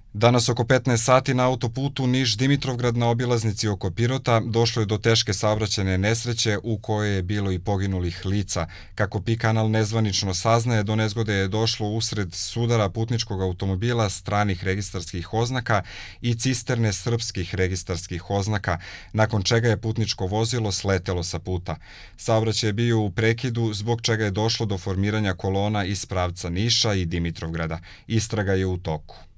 Danas oko 15 sati na autoputu Niš-Dimitrovgrad na obilaznici oko Pirota došlo je do teške saobraćajne nesreće u kojoj je bilo i poginulih lica. Kako PI kanal nezvanično saznaje, do nezgode je došlo usred sudara putničkog automobila stranih registarskih oznaka i cisterne srpskih registarskih oznaka, nakon čega je putničko vozilo sletelo sa puta. Saobraćaj je bio u prekidu, zbog čega je došlo do formiranja kolona iz pravca Niša i Dimitrovgrada. Istraga je u toku.